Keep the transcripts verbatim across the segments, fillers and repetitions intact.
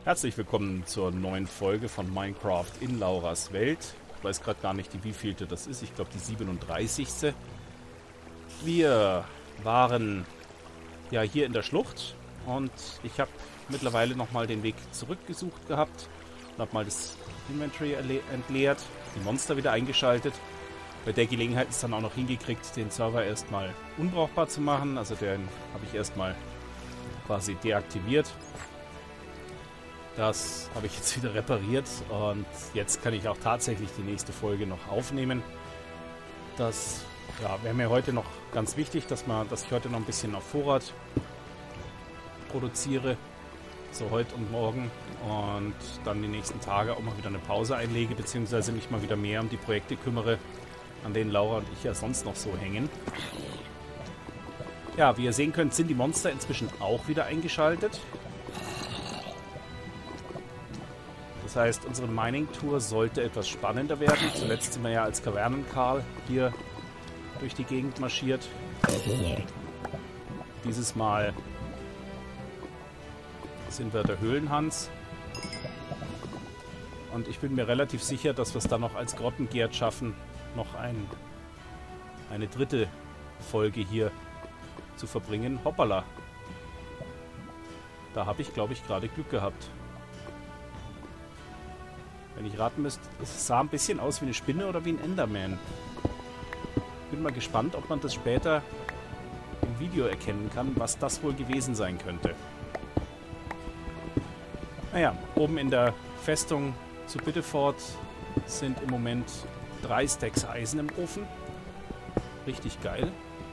Herzlich willkommen zur neuen Folge von Minecraft in Lauras Welt. Ich weiß gerade gar nicht, die wievielte das ist. Ich glaube, die siebenunddreißigste. Wir waren ja hier in der Schlucht und ich habe mittlerweile nochmal den Weg zurückgesucht gehabt und habe mal das Inventory entleert, die Monster wieder eingeschaltet. Bei der Gelegenheit ist dann auch noch hingekriegt, den Server erstmal unbrauchbar zu machen. Also den habe ich erstmal quasi deaktiviert. Das habe ich jetzt wieder repariert und jetzt kann ich auch tatsächlich die nächste Folge noch aufnehmen. Das ja, wäre mir heute noch ganz wichtig, dass, man, dass ich heute noch ein bisschen auf Vorrat produziere. So heute und morgen und dann die nächsten Tage auch mal wieder eine Pause einlege, beziehungsweise mich mal wieder mehr um die Projekte kümmere, an denen Laura und ich ja sonst noch so hängen. Ja, wie ihr sehen könnt, sind die Monster inzwischen auch wieder eingeschaltet. Das heißt, unsere Mining-Tour sollte etwas spannender werden. Zuletzt sind wir ja als Kavernen-Karl hier durch die Gegend marschiert. Dieses Mal sind wir der Höhlenhans. Und ich bin mir relativ sicher, dass wir es dann noch als Grottengerd schaffen, noch ein, eine dritte Folge hier zu verbringen. Hoppala. Da habe ich, glaube ich, gerade Glück gehabt. Wenn ich raten müsste, es sah ein bisschen aus wie eine Spinne oder wie ein Enderman. Bin mal gespannt, ob man das später im Video erkennen kann, was das wohl gewesen sein könnte. Naja, oben in der Festung zu Biddeford sind im Moment drei Stacks Eisen im Ofen. Richtig geil.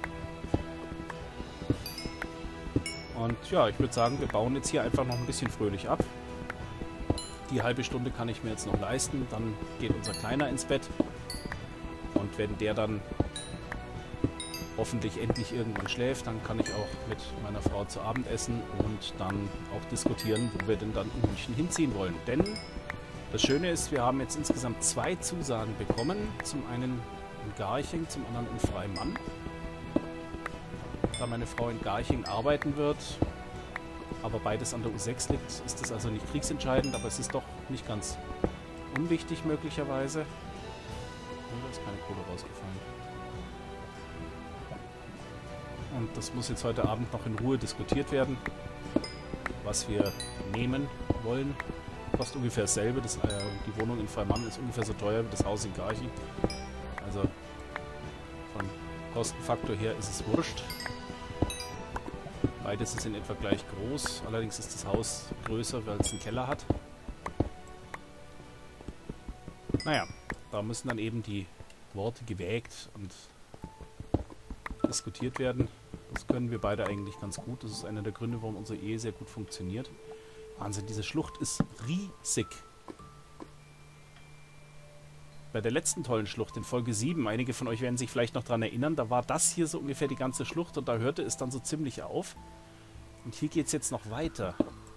Und ja, ich würde sagen, wir bauen jetzt hier einfach noch ein bisschen fröhlich ab. Die halbe Stunde kann ich mir jetzt noch leisten. Dann geht unser Kleiner ins Bett. Und wenn der dann hoffentlich endlich irgendwann schläft, dann kann ich auch mit meiner Frau zu Abend essen und dann auch diskutieren, wo wir denn dann in München hinziehen wollen. Denn das Schöne ist, wir haben jetzt insgesamt zwei Zusagen bekommen. Zum einen in Garching, zum anderen in Freimann. Da meine Frau in Garching arbeiten wird, aber beides an der U sechs liegt, ist das also nicht kriegsentscheidend, aber es ist doch nicht ganz unwichtig möglicherweise. Und da ist keine Kohle rausgefallen. Und das muss jetzt heute Abend noch in Ruhe diskutiert werden, was wir nehmen wollen. Kostet ungefähr dasselbe. Das, äh, die Wohnung in Freimann ist ungefähr so teuer wie das Haus in Garching. Also von Kostenfaktor her ist es wurscht. Beides ist in etwa gleich groß, allerdings ist das Haus größer, weil es einen Keller hat. Naja, da müssen dann eben die Worte gewägt und diskutiert werden. Das können wir beide eigentlich ganz gut. Das ist einer der Gründe, warum unsere Ehe sehr gut funktioniert. Wahnsinn, diese Schlucht ist riesig. Bei der letzten tollen Schlucht in Folge sieben, einige von euch werden sich vielleicht noch daran erinnern, da war das hier so ungefähr die ganze Schlucht und da hörte es dann so ziemlich auf. Und hier geht es jetzt noch weiter.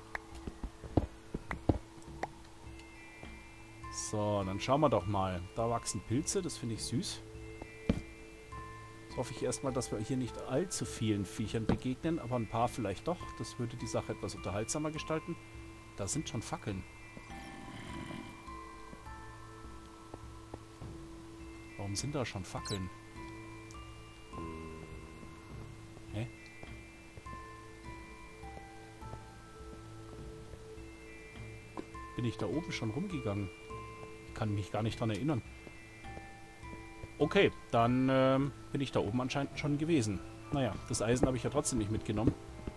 So, dann schauen wir doch mal. Da wachsen Pilze, das finde ich süß. Jetzt hoffe ich erstmal, dass wir hier nicht allzu vielen Viechern begegnen, aber ein paar vielleicht doch. Das würde die Sache etwas unterhaltsamer gestalten. Da sind schon Fackeln. Warum sind da schon Fackeln? Hä? Bin ich da oben schon rumgegangen? Ich kann mich gar nicht dran erinnern. Okay, dann ähm, bin ich da oben anscheinend schon gewesen. Naja, das Eisen habe ich ja trotzdem nicht mitgenommen.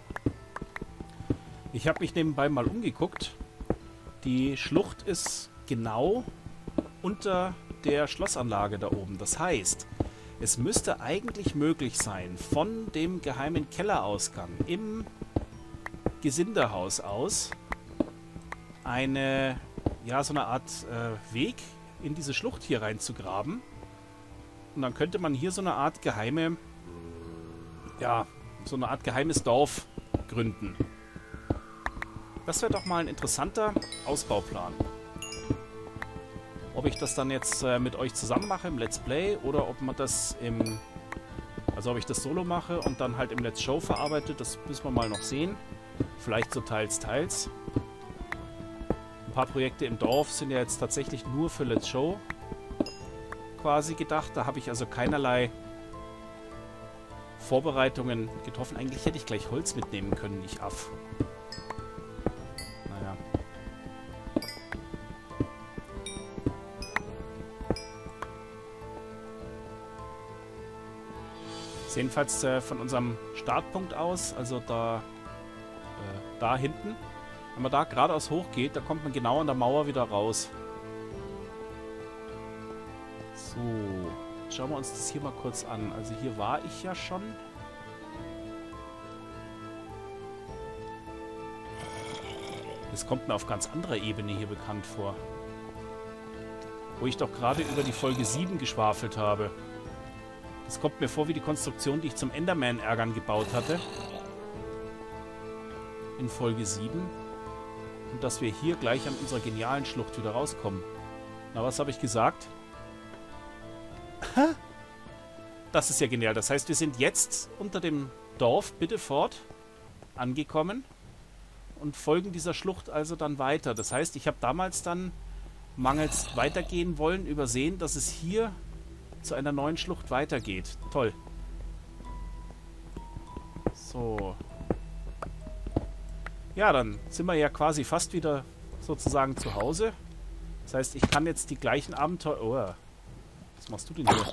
Ich habe mich nebenbei mal umgeguckt. Die Schlucht ist genau unter der Schlossanlage da oben. Das heißt, es müsste eigentlich möglich sein, von dem geheimen Kellerausgang im Gesinderhaus aus eine, ja, so eine Art äh, Weg in diese Schlucht hier rein zu graben. Und dann könnte man hier so eine Art geheime, ja, so eine Art geheimes Dorf gründen. Das wäre doch mal ein interessanter Ausbauplan. Ob ich das dann jetzt äh, mit euch zusammen mache im Let's Play oder ob man das im... Also ob ich das solo mache und dann halt im Let's Show verarbeite, das müssen wir mal noch sehen. Vielleicht so teils, teils. paar Projekte im Dorf sind ja jetzt tatsächlich nur für Let's Show quasi gedacht. Da habe ich also keinerlei Vorbereitungen getroffen. Eigentlich hätte ich gleich Holz mitnehmen können, ich Aff. Naja. Jedenfalls äh, von unserem Startpunkt aus, also da, äh, da hinten, wenn man da geradeaus hochgeht, da kommt man genau an der Mauer wieder raus. So, schauen wir uns das hier mal kurz an. Also hier war ich ja schon. Das kommt mir auf ganz anderer Ebene hier bekannt vor. Wo ich doch gerade über die Folge sieben geschwafelt habe. Das kommt mir vor wie die Konstruktion, die ich zum Enderman-Ärgern gebaut hatte. In Folge sieben. Und dass wir hier gleich an unserer genialen Schlucht wieder rauskommen. Na, was habe ich gesagt? Das ist ja genial. Das heißt, wir sind jetzt unter dem Dorf Biddeford angekommen und folgen dieser Schlucht also dann weiter. Das heißt, ich habe damals dann mangels weitergehen wollen übersehen, dass es hier zu einer neuen Schlucht weitergeht. Toll. So. Ja, dann sind wir ja quasi fast wieder sozusagen zu Hause. Das heißt, ich kann jetzt die gleichen Abenteuer... Oh, was machst du denn hier?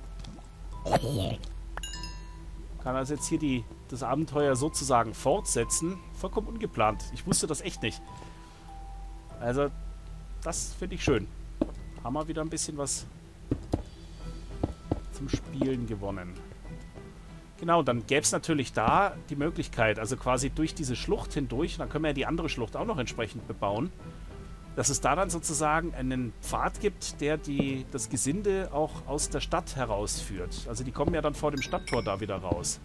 Kann also jetzt hier die, das Abenteuer sozusagen fortsetzen. Vollkommen ungeplant. Ich wusste das echt nicht. Also, das finde ich schön. Haben wir wieder ein bisschen was zum Spielen gewonnen. Genau, dann gäbe es natürlich da die Möglichkeit, also quasi durch diese Schlucht hindurch, dann können wir ja die andere Schlucht auch noch entsprechend bebauen, dass es da dann sozusagen einen Pfad gibt, der die, das Gesinde auch aus der Stadt herausführt. Also die kommen ja dann vor dem Stadttor da wieder raus.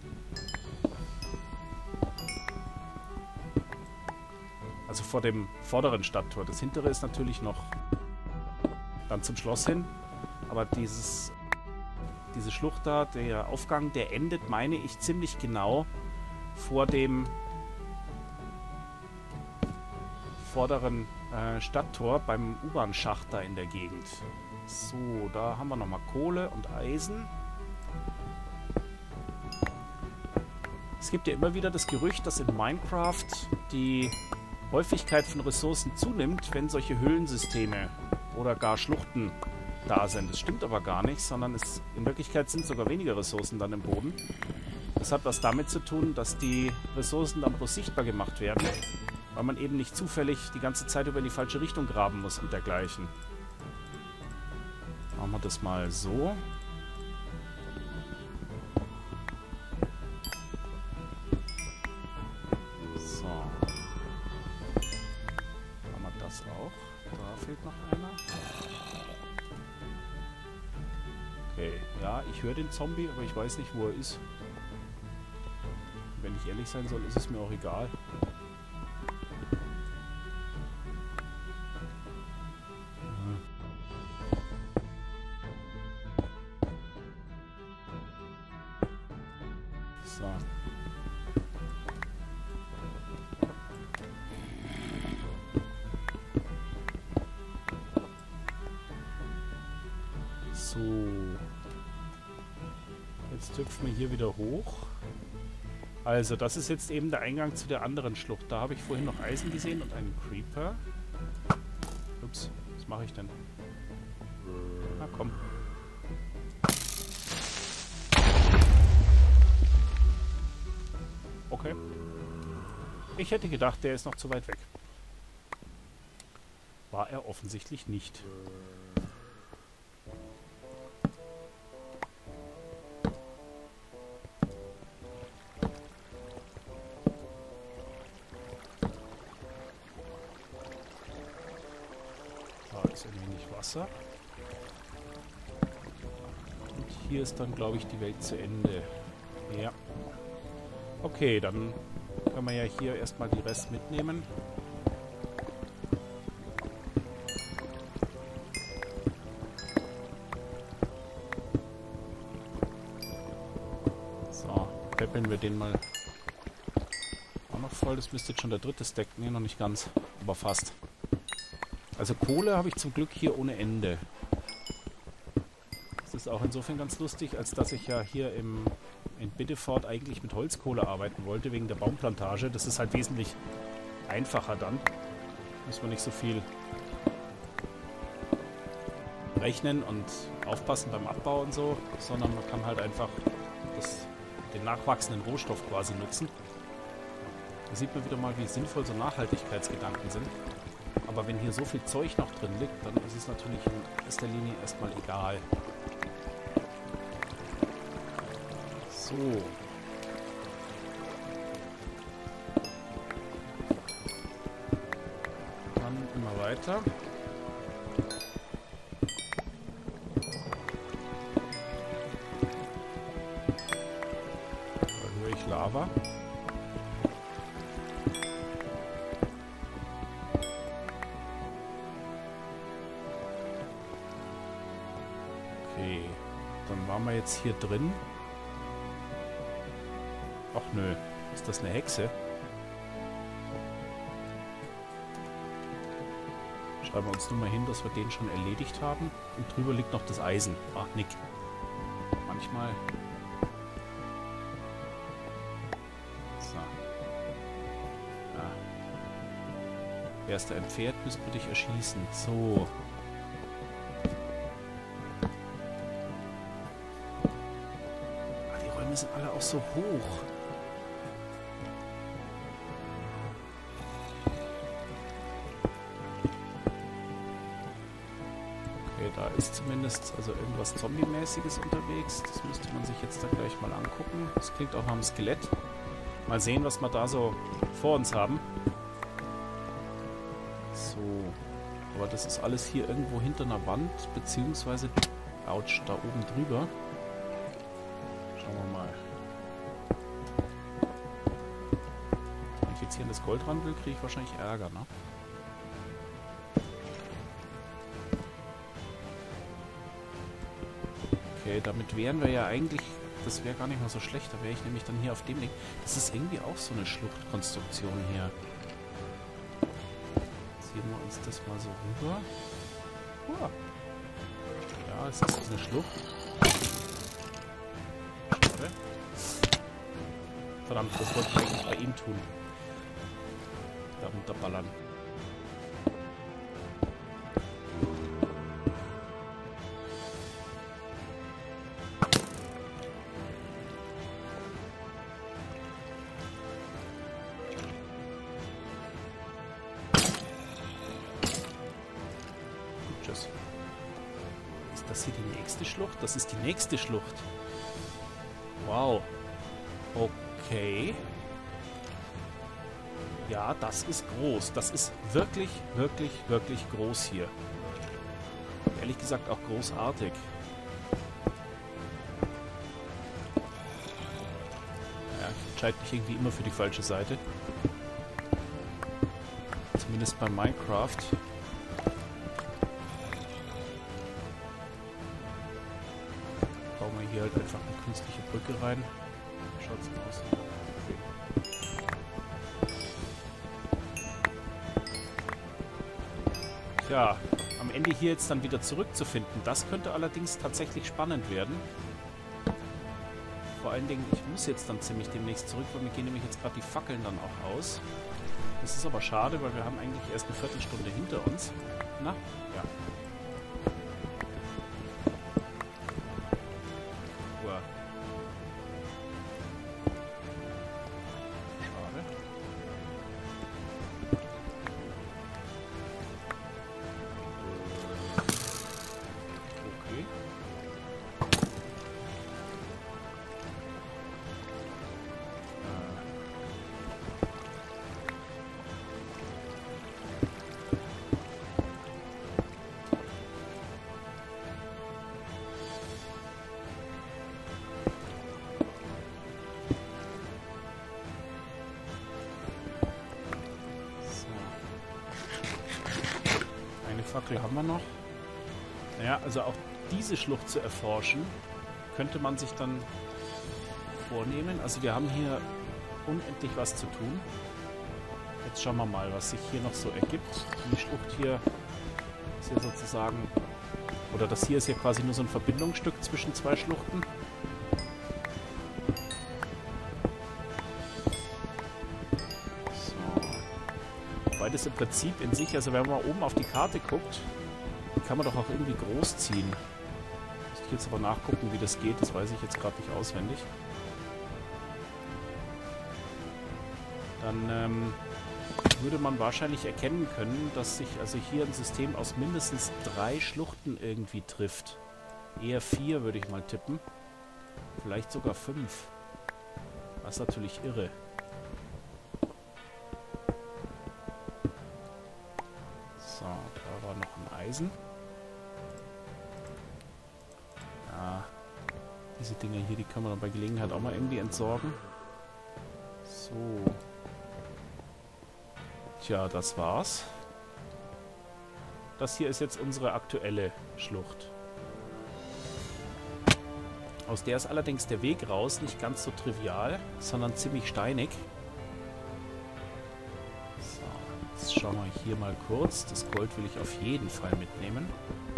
Also vor dem vorderen Stadttor. Das hintere ist natürlich noch dann zum Schloss hin. Aber dieses, diese Schlucht da, der Aufgang, der endet, meine ich, ziemlich genau vor dem vorderen äh, Stadttor beim U-Bahn-Schacht da in der Gegend. So, da haben wir nochmal Kohle und Eisen. Es gibt ja immer wieder das Gerücht, dass in Minecraft die Häufigkeit von Ressourcen zunimmt, wenn solche Höhlensysteme oder gar Schluchten da sind. Das stimmt aber gar nicht, sondern es, in Wirklichkeit sind sogar weniger Ressourcen dann im Boden. Das hat was damit zu tun, dass die Ressourcen dann bloß sichtbar gemacht werden, weil man eben nicht zufällig die ganze Zeit über in die falsche Richtung graben muss und dergleichen. Machen wir das mal so. So. Haben wir das auch. Da fehlt noch einer. Okay, ja, ich höre den Zombie, aber ich weiß nicht, wo er ist. Wenn ich ehrlich sein soll, ist es mir auch egal. So. So. Jetzt hüpfen wir hier wieder hoch. Also, das ist jetzt eben der Eingang zu der anderen Schlucht. Da habe ich vorhin noch Eisen gesehen und einen Creeper. Ups, was mache ich denn? Na komm. Okay. Ich hätte gedacht, der ist noch zu weit weg. War er offensichtlich nicht. Da ist ein wenig Wasser. Und hier ist dann, glaube ich, die Welt zu Ende. Ja. Okay, dann können wir ja hier erstmal die Rest mitnehmen. So, peppeln wir den mal auch noch voll. Das müsste jetzt schon der dritte Stack. Ne, noch nicht ganz, aber fast. Also Kohle habe ich zum Glück hier ohne Ende. Das ist auch insofern ganz lustig, als dass ich ja hier im, in Biddeford eigentlich mit Holzkohle arbeiten wollte, wegen der Baumplantage. Das ist halt wesentlich einfacher dann. Muss man nicht so viel rechnen und aufpassen beim Abbau und so, sondern man kann halt einfach das, den nachwachsenden Rohstoff quasi nutzen. Da sieht man wieder mal, wie sinnvoll so Nachhaltigkeitsgedanken sind. Aber wenn hier so viel Zeug noch drin liegt, dann ist es natürlich in erster Linie erstmal egal. So. Dann immer weiter. Da höre ich Lava. Okay, dann waren wir jetzt hier drin. Ach nö, ist das eine Hexe? Schreiben wir uns nur mal hin, dass wir den schon erledigt haben. Und drüber liegt noch das Eisen. Ach, Nick. Manchmal... So. Ja. Wer ist da entfernt, müssten wir dich erschießen. So. Die sind alle auch so hoch. Okay, da ist zumindest also irgendwas Zombie-mäßiges unterwegs. Das müsste man sich jetzt da gleich mal angucken. Das klingt auch nach einem Skelett. Mal sehen, was wir da so vor uns haben. So. Aber das ist alles hier irgendwo hinter einer Wand, beziehungsweise, ouch, da oben drüber. Schauen wir mal. Infizierendes Goldrandel kriege ich wahrscheinlich Ärger, ne? Okay, damit wären wir ja eigentlich... Das wäre gar nicht mal so schlecht. Da wäre ich nämlich dann hier auf dem Ding. Das ist irgendwie auch so eine Schluchtkonstruktion hier. Ziehen wir uns das mal so rüber. Oh. Ja, es ist eine Schlucht. Schade. Verdammt, das wollte ich eigentlich bei ihm tun. Da runterballern. Tschüss. Ist das hier die nächste Schlucht? Das ist die nächste Schlucht. Wow. Okay. Ja, das ist groß. Das ist wirklich, wirklich, wirklich groß hier. Ehrlich gesagt auch großartig. Ja, ich entscheide mich irgendwie immer für die falsche Seite. Zumindest bei Minecraft. Bauen wir hier halt einfach eine künstliche Brücke rein. Wie schaut's denn aus? Okay. Tja, am Ende hier jetzt dann wieder zurückzufinden, das könnte allerdings tatsächlich spannend werden. Vor allen Dingen, ich muss jetzt dann ziemlich demnächst zurück, weil mir gehen nämlich jetzt gerade die Fackeln dann auch aus. Das ist aber schade, weil wir haben eigentlich erst eine Viertelstunde hinter uns. Na? Ja. Uah. Schade. Okay. Fackel haben wir noch. Naja, also auch diese Schlucht zu erforschen, könnte man sich dann vornehmen. Also wir haben hier unendlich was zu tun. Jetzt schauen wir mal, was sich hier noch so ergibt. Die Schlucht hier ist hier sozusagen... Oder das hier ist ja quasi nur so ein Verbindungsstück zwischen zwei Schluchten. So. Wobei das im Prinzip in sich, also wenn man mal oben auf die Karte guckt, kann man doch auch irgendwie groß ziehen. Muss ich jetzt aber nachgucken, wie das geht. Das weiß ich jetzt gerade nicht auswendig. Dann ähm, würde man wahrscheinlich erkennen können, dass sich also hier ein System aus mindestens drei Schluchten irgendwie trifft. Eher vier würde ich mal tippen. Vielleicht sogar fünf. Das ist natürlich irre. So, da war noch ein Eisen. Ja, diese Dinger hier, die können wir dann bei Gelegenheit auch mal irgendwie entsorgen. So. Tja, das war's. Das hier ist jetzt unsere aktuelle Schlucht. Aus der ist allerdings der Weg raus nicht ganz so trivial, sondern ziemlich steinig. So, jetzt schauen wir hier mal kurz. Das Gold will ich auf jeden Fall mitnehmen.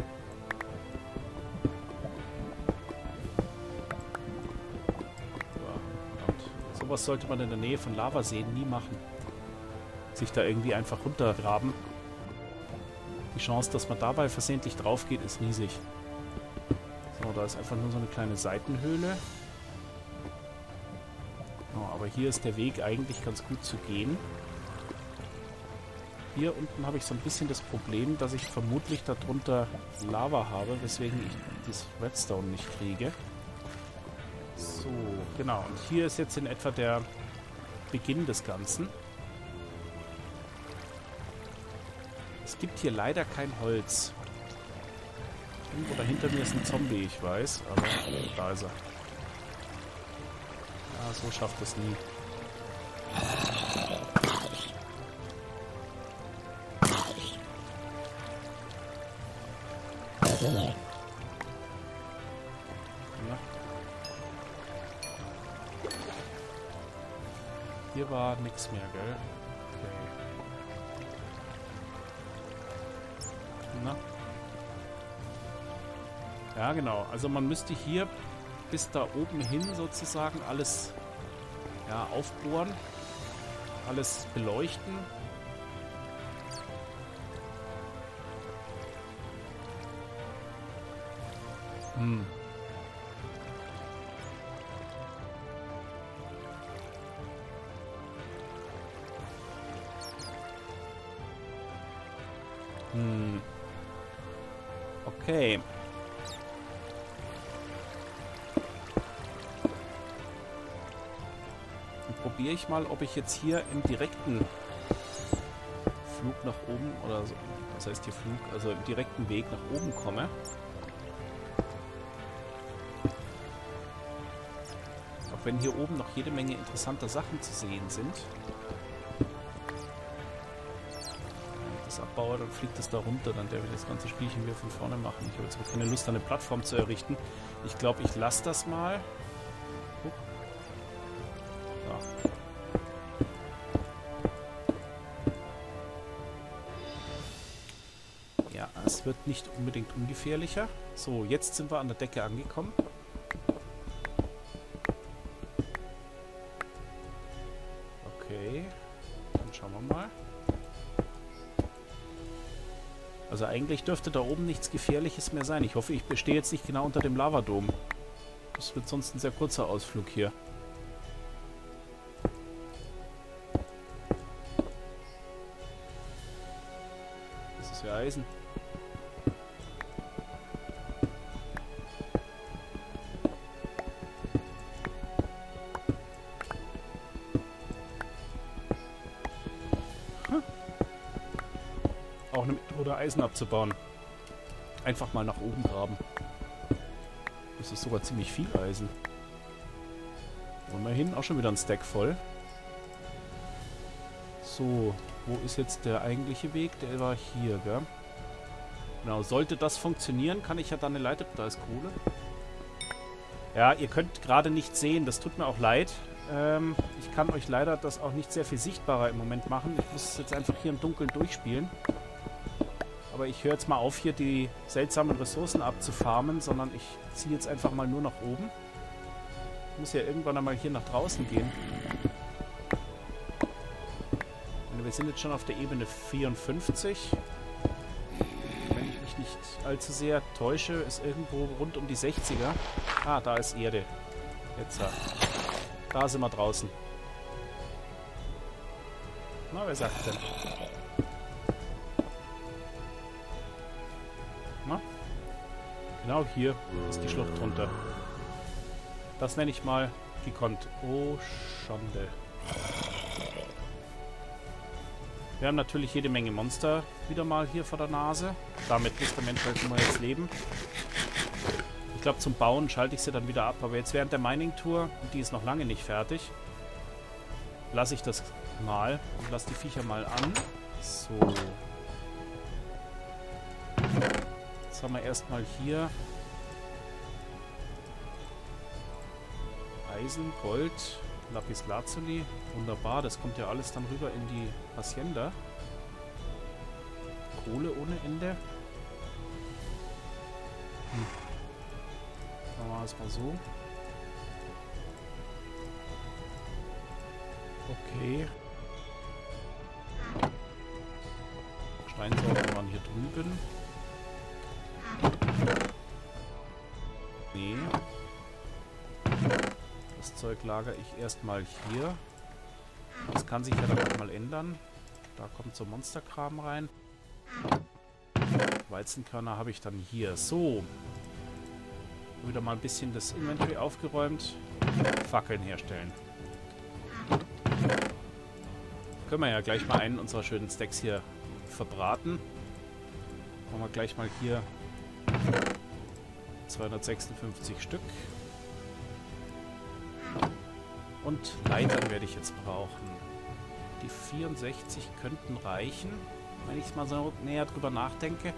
Ja, und sowas sollte man in der Nähe von Lavaseen nie machen. Sich da irgendwie einfach runtergraben. Die Chance, dass man dabei versehentlich drauf geht, ist riesig. So, da ist einfach nur so eine kleine Seitenhöhle. Oh, aber hier ist der Weg eigentlich ganz gut zu gehen. Hier unten habe ich so ein bisschen das Problem, dass ich vermutlich darunter Lava habe, weswegen ich das Redstone nicht kriege. So, genau. Und hier ist jetzt in etwa der Beginn des Ganzen. Es gibt hier leider kein Holz. Irgendwo dahinter mir ist ein Zombie, ich weiß, aber da ist er. Ja, so schafft es nie. Ja. Hier war nichts mehr, gell? Okay. Na? Ja, genau. Also man müsste hier bis da oben hin sozusagen alles ja, aufbohren, alles beleuchten. Hm. Hm. Okay. Dann probiere ich mal, ob ich jetzt hier im direkten Flug nach oben, oder so, was heißt hier Flug, also im direkten Weg nach oben komme. Auch wenn hier oben noch jede Menge interessanter Sachen zu sehen sind. Abbaue, dann fliegt es da runter, dann werde ich das ganze Spielchen wieder von vorne machen. Ich habe jetzt auch keine Lust, eine Plattform zu errichten. Ich glaube, ich lasse das mal. Guck. So. Ja, es wird nicht unbedingt ungefährlicher. So, jetzt sind wir an der Decke angekommen. Okay, dann schauen wir mal. Also eigentlich dürfte da oben nichts Gefährliches mehr sein. Ich hoffe, ich stehe jetzt nicht genau unter dem Lavadom. Das wird sonst ein sehr kurzer Ausflug hier. Das ist ja Eisen. Auch eine Methode, Eisen abzubauen. Einfach mal nach oben graben. Das ist sogar ziemlich viel Eisen. Immerhin auch schon wieder ein Stack voll. So, wo ist jetzt der eigentliche Weg? Der war hier, gell? Genau, sollte das funktionieren, kann ich ja dann eine Leiter... Da ist Kohle. Ja, ihr könnt gerade nicht sehen, das tut mir auch leid. Ähm, ich kann euch leider das auch nicht sehr viel sichtbarer im Moment machen. Ich muss es jetzt einfach hier im Dunkeln durchspielen. Aber ich höre jetzt mal auf, hier die seltsamen Ressourcen abzufarmen, sondern ich ziehe jetzt einfach mal nur nach oben. Ich muss ja irgendwann einmal hier nach draußen gehen. Und wir sind jetzt schon auf der Ebene vierundfünfzig. Wenn ich mich nicht allzu sehr täusche, ist irgendwo rund um die sechziger. Ah, da ist Erde. Jetzt, da sind wir draußen. Na, wer sagt denn? Na? Genau hier ist die Schlucht drunter. Das nenne ich mal gekonnt. Oh, Schande. Wir haben natürlich jede Menge Monster wieder mal hier vor der Nase. Damit muss der Mensch halt immer jetzt leben. Ich glaube, zum Bauen schalte ich sie dann wieder ab. Aber jetzt während der Mining-Tour, und die ist noch lange nicht fertig, lasse ich das mal und lasse die Viecher mal an. So. Jetzt haben wir erstmal hier Eisen, Gold, Lapis Lazuli. Wunderbar, das kommt ja alles dann rüber in die Hacienda. Kohle ohne Ende. Hm. Machen wir es mal so. Okay. Steinsorten waren hier drüben. Nee. Das Zeug lagere ich erstmal hier. Das kann sich ja dann auch mal ändern. Da kommt so Monsterkram rein. Weizenkörner habe ich dann hier. So. Wieder mal ein bisschen das Inventory aufgeräumt. Fackeln herstellen. Können wir ja gleich mal einen unserer schönen Stacks hier verbraten. Machen wir gleich mal hier zweihundertsechsundfünfzig Stück. Und Leitern werde ich jetzt brauchen. Die vierundsechzig könnten reichen, wenn ich mal so näher drüber nachdenke.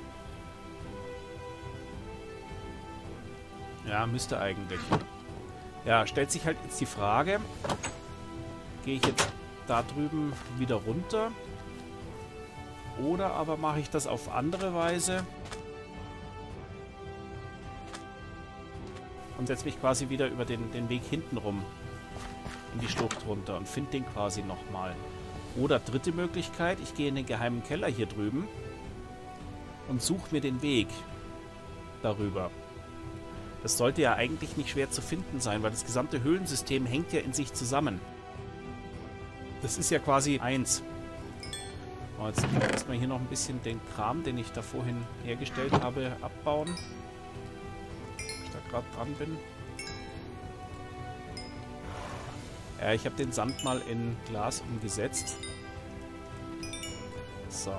Ja, müsste eigentlich. Ja, stellt sich halt jetzt die Frage, gehe ich jetzt da drüben wieder runter? Oder aber mache ich das auf andere Weise und setze mich quasi wieder über den, den Weg hinten rum in die Schlucht runter und finde den quasi nochmal. Oder dritte Möglichkeit, ich gehe in den geheimen Keller hier drüben und suche mir den Weg darüber. Das sollte ja eigentlich nicht schwer zu finden sein, weil das gesamte Höhlensystem hängt ja in sich zusammen. Das ist ja quasi eins. Oh, jetzt erstmal hier noch ein bisschen den Kram, den ich da vorhin hergestellt habe, abbauen. Wo ich da gerade dran bin. Ja, ich habe den Sand mal in Glas umgesetzt. So.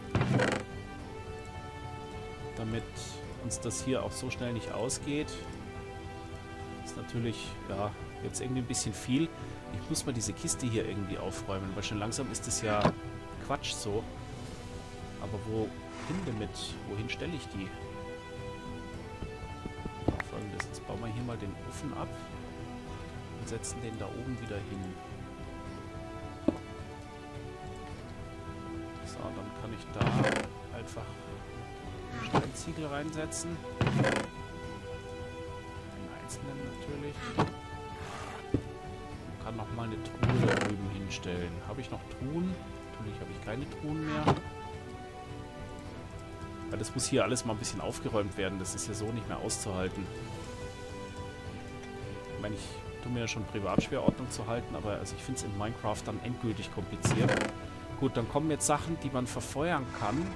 Damit uns das hier auch so schnell nicht ausgeht. Ist natürlich, ja, jetzt irgendwie ein bisschen viel. Ich muss mal diese Kiste hier irgendwie aufräumen, weil schon langsam ist es ja Quatsch so. Aber wohin damit? Wohin stelle ich die? Ja, folgendes, jetzt bauen wir hier mal den Ofen ab und setzen den da oben wieder hin. So, dann kann ich da einfach Steinziegel reinsetzen. Einen einzelnen natürlich. Ich kann noch mal eine Truhe da drüben hinstellen. Habe ich noch Truhen? Natürlich habe ich keine Truhen mehr. Weil das muss hier alles mal ein bisschen aufgeräumt werden. Das ist ja so nicht mehr auszuhalten. Ich meine, ich tue mir ja schon privat schwer, Ordnung zu halten, aber also ich finde es in Minecraft dann endgültig kompliziert. Gut, dann kommen jetzt Sachen, die man verfeuern kann.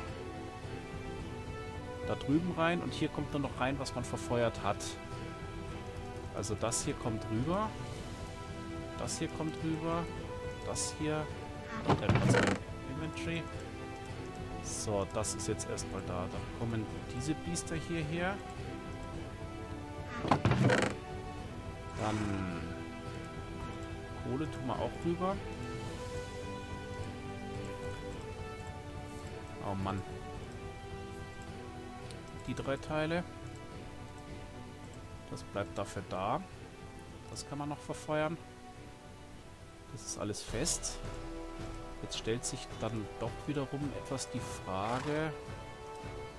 Da drüben rein und hier kommt dann noch rein, was man verfeuert hat. Also das hier kommt rüber. Das hier kommt rüber. Das hier. Und dann was im Inventory. So, das ist jetzt erstmal da. Dann kommen diese Biester hierher. Dann Kohle tun wir auch rüber. Oh Mann. Die drei Teile. Das bleibt dafür da. Das kann man noch verfeuern. Das ist alles fest. Jetzt stellt sich dann doch wiederum etwas die Frage,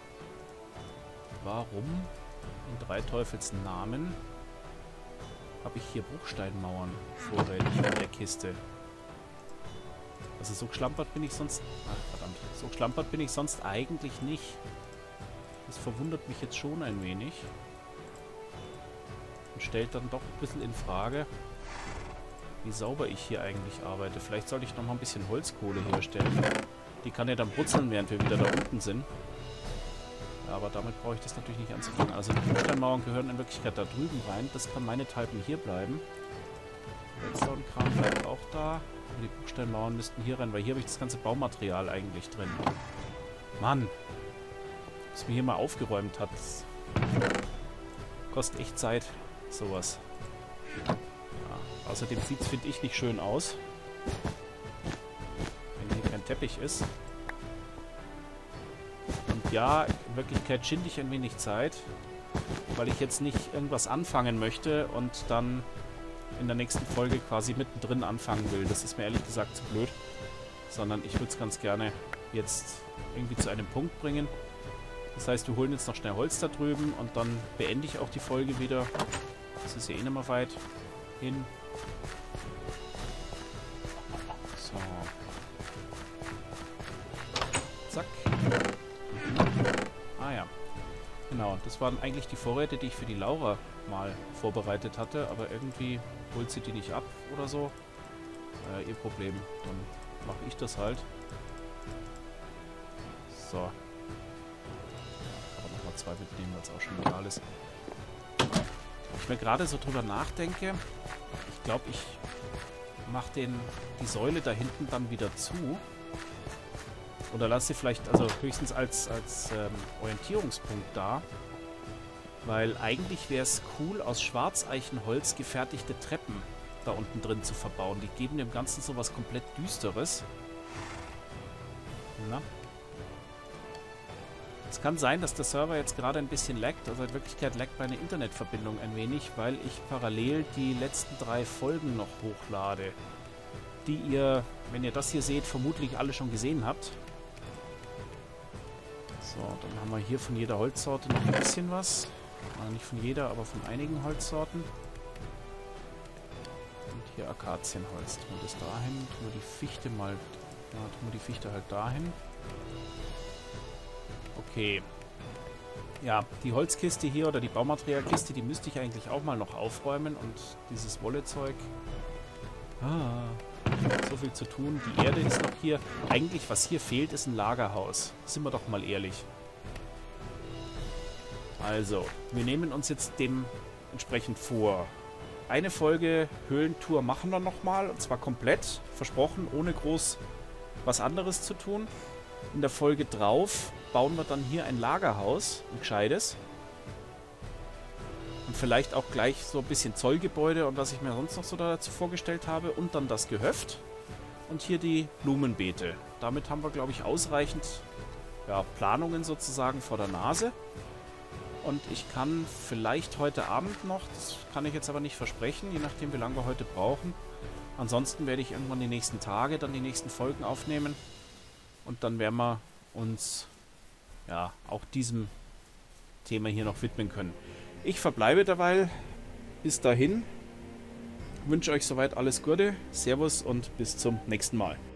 warum in drei Teufels Namen habe ich hier Bruchsteinmauern vorrätig in der Kiste? Also so geschlampert bin ich sonst... Ach, verdammt. So geschlampert bin ich sonst eigentlich nicht. Das verwundert mich jetzt schon ein wenig. Und stellt dann doch ein bisschen in Frage, wie sauber ich hier eigentlich arbeite. Vielleicht sollte ich noch mal ein bisschen Holzkohle herstellen. Die kann ja dann brutzeln, während wir wieder da unten sind. Ja, aber damit brauche ich das natürlich nicht anzufangen. Also die Bruchsteinmauern gehören in Wirklichkeit da drüben rein. Das kann meinethalben hier bleiben. Redstone-Kram bleibt auch da. Die Bruchsteinmauern müssten hier rein, weil hier habe ich das ganze Baumaterial eigentlich drin. Mann! Dass man hier mal aufgeräumt hat. Das kostet echt Zeit, sowas. Ja, außerdem sieht es, finde ich, nicht schön aus. Wenn hier kein Teppich ist. Und ja, in Wirklichkeit schinde ich ein wenig Zeit, weil ich jetzt nicht irgendwas anfangen möchte und dann in der nächsten Folge quasi mittendrin anfangen will. Das ist mir ehrlich gesagt zu blöd. Sondern ich würde es ganz gerne jetzt irgendwie zu einem Punkt bringen. Das heißt, wir holen jetzt noch schnell Holz da drüben und dann beende ich auch die Folge wieder. Das ist ja eh nicht mehr weit hin. So. Zack. Ah ja. Genau, das waren eigentlich die Vorräte, die ich für die Laura mal vorbereitet hatte, aber irgendwie holt sie die nicht ab oder so. Äh, ihr Problem. Dann mache ich das halt. So. Ja, aber nochmal zwei mitnehmen, weil es auch schon egal ist. Ich mir gerade so drüber nachdenke, ich glaube, ich mache den die Säule da hinten dann wieder zu. Oder lasse sie vielleicht, also höchstens als, als ähm, Orientierungspunkt da. Weil eigentlich wäre es cool, aus Schwarzeichenholz gefertigte Treppen da unten drin zu verbauen. Die geben dem Ganzen so was komplett Düsteres. Na? Es kann sein, dass der Server jetzt gerade ein bisschen laggt. Also in Wirklichkeit laggt meine Internetverbindung ein wenig, weil ich parallel die letzten drei Folgen noch hochlade. Die ihr, wenn ihr das hier seht, vermutlich alle schon gesehen habt. So, dann haben wir hier von jeder Holzsorte noch ein bisschen was. Also nicht von jeder, aber von einigen Holzsorten. Und hier Akazienholz. Tun wir das dahin. Tun wir die Fichte mal... Ja, tun wir die Fichte halt dahin. Okay. Ja, die Holzkiste hier oder die Baumaterialkiste, die müsste ich eigentlich auch mal noch aufräumen. Und dieses Wollezeug... Ah... So viel zu tun. Die Erde ist noch hier. Eigentlich, was hier fehlt, ist ein Lagerhaus. Sind wir doch mal ehrlich. Also, wir nehmen uns jetzt dementsprechend vor. Eine Folge Höhlentour machen wir nochmal. Und zwar komplett. Versprochen, ohne groß was anderes zu tun. In der Folge drauf bauen wir dann hier ein Lagerhaus. Ein gescheites. Und vielleicht auch gleich so ein bisschen Zollgebäude und was ich mir sonst noch so dazu vorgestellt habe. Und dann das Gehöft. Und hier die Blumenbeete. Damit haben wir, glaube ich, ausreichend ja, Planungen sozusagen vor der Nase. Und ich kann vielleicht heute Abend noch, das kann ich jetzt aber nicht versprechen, je nachdem wie lange wir heute brauchen. Ansonsten werde ich irgendwann die nächsten Tage dann die nächsten Folgen aufnehmen. Und dann werden wir uns ja auch diesem Thema hier noch widmen können. Ich verbleibe derweil. Bis dahin. Wünsche euch soweit alles Gute. Servus und bis zum nächsten Mal.